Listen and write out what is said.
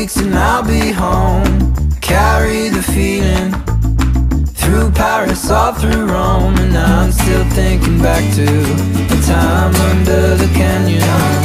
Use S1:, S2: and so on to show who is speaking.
S1: weeks and I'll be home. Carry the feeling through Paris, all through Rome. And I'm still thinking back to the time under the canyon.